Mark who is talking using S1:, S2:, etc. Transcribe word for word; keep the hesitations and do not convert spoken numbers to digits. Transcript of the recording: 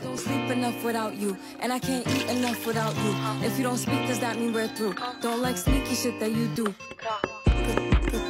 S1: Don't sleep enough without you, and I can't eat enough without you. If you don't speak, does that mean we're through? Don't like sneaky shit that you do.